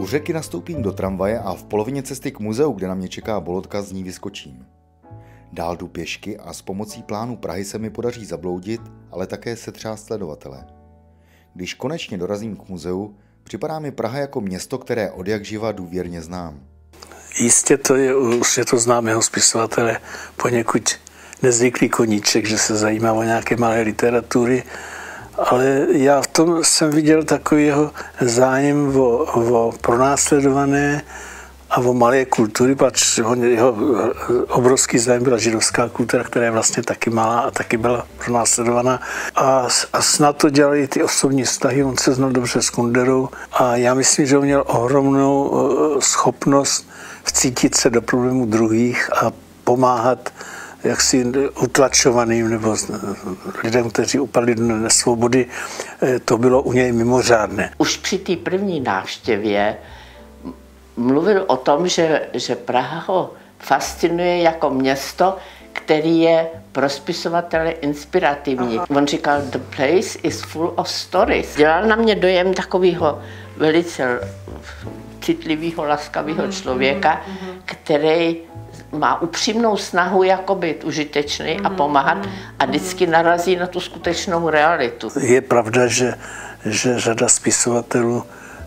U řeky nastoupím do tramvaje a v polovině cesty k muzeu, kde na mě čeká bolotka, z ní vyskočím. Dál jdu pěšky a s pomocí plánu Prahy se mi podaří zabloudit, ale také setřást sledovatele. Když konečně dorazím k muzeu, připadá mi Praha jako město, které odjakživa důvěrně znám. Jistě to je u světoznámého spisovatele poněkud nezvyklý koníček, že se zajímá o nějaké malé literatury, ale já v tom jsem viděl takový jeho zájem o pronásledované a o malé kultury, protože jeho obrovský zájem byla židovská kultura, která je vlastně taky malá a taky byla pronásledovaná. A snad to dělali ty osobní vztahy, on se znal dobře s Kunderou a já myslím, že on měl ohromnou schopnost vcítit se do problémů druhých a pomáhat jaksi utlačovaným nebo lidem, kteří upadli do nesvobody, to bylo u něj mimořádné. Už při té první návštěvě mluvil o tom, že Praha ho fascinuje jako město, který je pro spisovatele inspirativní. On říkal, the place is full of stories. Dělal na mě dojem takového velice citlivého, laskavého člověka, který má upřímnou snahu jako být užitečný a pomáhat a vždycky narazí na tu skutečnou realitu. Je pravda, že řada spisovatelů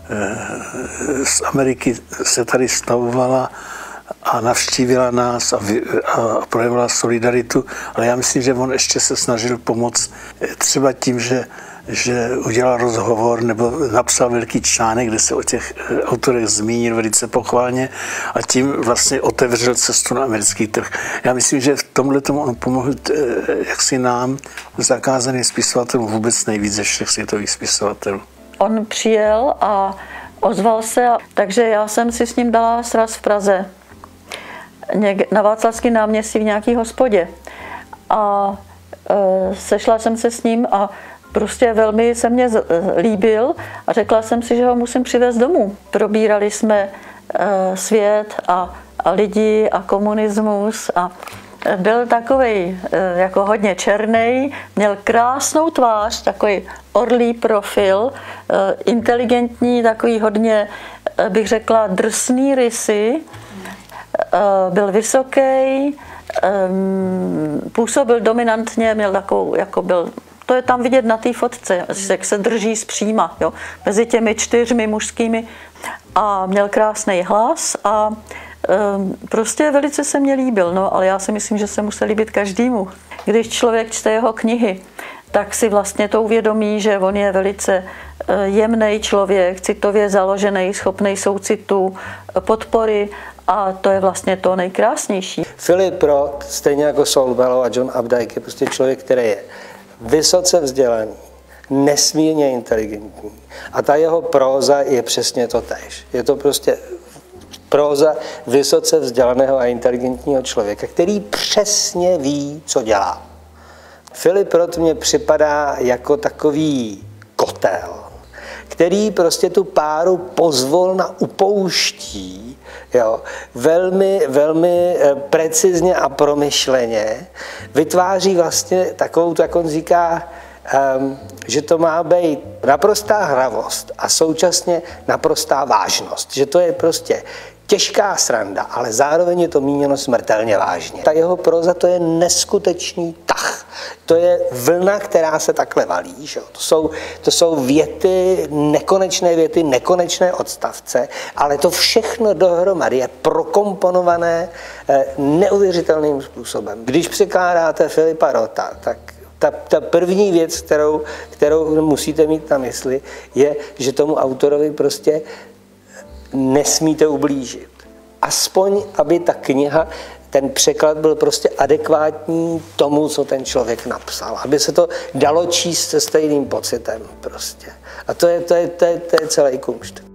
z Ameriky se tady stavovala a navštívila nás a projevila solidaritu, ale já myslím, že on ještě se snažil pomoct třeba tím, že udělal rozhovor nebo napsal velký článek, kde se o těch autorech zmínil velice pochválně a tím vlastně otevřel cestu na americký trh. Já myslím, že v tomhle tomu on pomohl jaksi nám, zakázaným spisovatelům, vůbec nejvíc ze všech světových spisovatelů. On přijel a ozval se, takže já jsem si s ním dala sraz v Praze. Na Václavském náměstí v nějaký hospodě. A sešla jsem se s ním a prostě velmi se mně líbil a řekla jsem si, že ho musím přivést domů. Probírali jsme svět a lidi a komunismus a byl takovej jako hodně černý, měl krásnou tvář, takový orlý profil, inteligentní, takový hodně, bych řekla, drsný rysy, byl vysoký, působil dominantně, měl takovou, jako byl, to je tam vidět na té fotce, jak se drží zpříma, jo, mezi těmi 4 mužskými a měl krásný hlas a prostě velice se mně líbil, no, ale já si myslím, že se musel líbit každému. Když člověk čte jeho knihy, tak si vlastně to uvědomí, že on je velice jemný člověk, citově založený, schopný soucitu, podpory a to je vlastně to nejkrásnější. Philip Roth, stejně jako Saul Bellow a John Updike, je prostě člověk, který je vysoce vzdělaný, nesmírně inteligentní a ta jeho próza je přesně to též. Je to prostě próza vysoce vzdělaného a inteligentního člověka, který přesně ví, co dělá. Philip Roth mně připadá jako takový kotel, který prostě tu páru pozvolna upouští, jo, velmi precizně a promyšleně, vytváří vlastně takovou, jak on říká, že to má být naprostá hravost a současně naprostá vážnost, že to je prostě těžká sranda, ale zároveň je to míněno smrtelně vážně. Ta jeho próza, to je neskutečný tah. To je vlna, která se takhle valí. Že? To jsou věty, nekonečné odstavce, ale to všechno dohromady je prokomponované neuvěřitelným způsobem. Když překládáte Philipa Rotha, tak ta první věc, kterou musíte mít na mysli, je, že tomu autorovi prostě nesmíte ublížit. Aspoň, aby ta kniha, ten překlad byl prostě adekvátní tomu, co ten člověk napsal. Aby se to dalo číst se stejným pocitem prostě. A to je celý kumšt.